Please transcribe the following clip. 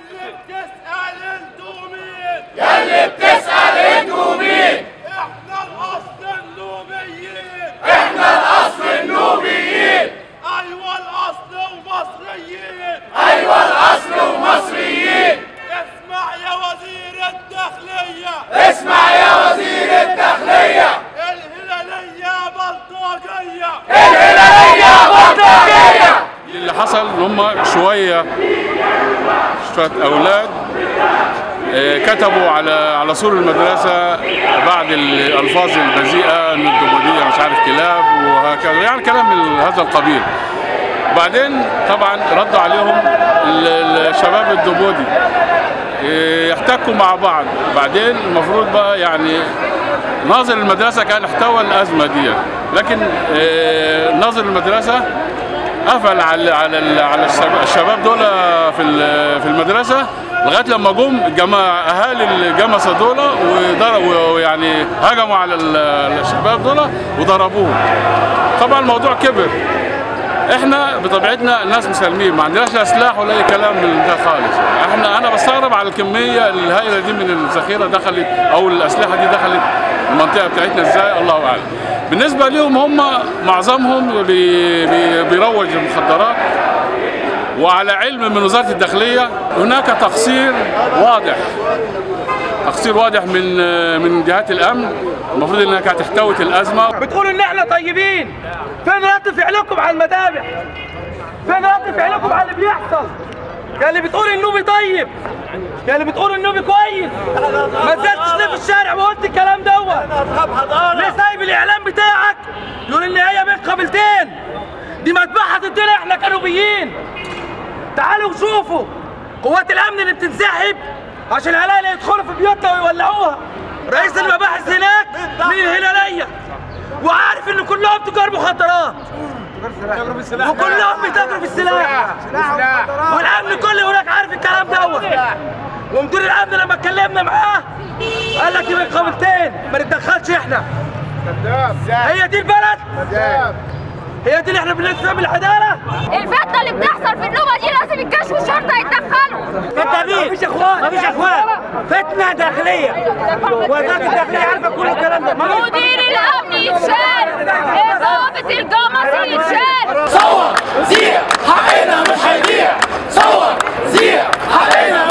ياللي بتسأل انتوا مين؟ ياللي بتسأل انتوا مين؟ احنا الاصل النوبيين. احنا الاصل النوبيين. ايوه الاصل ومصريين. ايوه الاصل ومصريين. اسمع يا وزير الداخلية. اسمع يا وزير الداخلية. الهلالية بلطجية. الهلالية بلطجية. اللي حصل ان هم شويه اولاد كتبوا على سور المدرسه بعض الالفاظ البذيئه ان الدبوديه مش عارف كلاب وهكذا، يعني كلام من هذا القبيل. بعدين طبعا ردوا عليهم الشباب الدبودي يحتكوا مع بعض. بعدين المفروض بقى يعني ناظر المدرسه كان احتوى الازمه دي، لكن ناظر المدرسه قفل على الشباب دول في المدرسه لغايه لما جم اهالي الجمصه دول وضربوا، يعني هجموا على الشباب دول وضربوهم. طبعا الموضوع كبر. احنا بطبيعتنا الناس مسالمين، ما عندناش لا سلاح ولا اي كلام من ده خالص. انا بستغرب على الكميه الهائله دي من الذخيره دخلت او الاسلحه دي دخلت المنطقه بتاعتنا ازاي، الله اعلم. بالنسبه لهم هم معظمهم بيروج المخدرات، وعلى علم من وزاره الداخليه هناك تقصير واضح من جهات الامن، المفروض انها كانت احتوت الازمه. بتقولوا ان احنا طيبين، فين رد فعلكم على المذابح؟ فين رد فعلكم على اللي بيحصل؟ يا اللي بتقول النوبي طيب، يا اللي بتقول النوبي كويس، ما نزلتش ليه في الشارع وقلت الكلام دوت؟ ليه سايب الاعلام بتاعك يقول ان هي بين قبيلتين؟ دي مذبحه ضدنا احنا كنوبيين. تعالوا شوفوا قوات الامن اللي بتنسحب عشان الهلاليه يدخلوا في بيوتنا ويولعوها. رئيس المباحث هناك من الهلاليه، وعارف ان كلهم تجار مخدرات وكلهم بيتاجروا في السلاح، والامن كله هناك عارف الكلام دوت. ومدير الامن لما اتكلمنا معاه قال لك دي من قبيلتين ما نتدخلش احنا. هي دي البلد؟ هي دي اللي احنا بندفع بالعداله؟ الفتنه اللي بتحصل في النوبه دي لازم الجيش والشرطه يتدخلوا. مفيش اخوان، فتنه داخليه، وزاره الداخليه عارفه كل الكلام ده. مدير الامن يتشال، ضابط الجمص يتشال. صور زيع حقنا مش هيضيع، صور زيع حقنا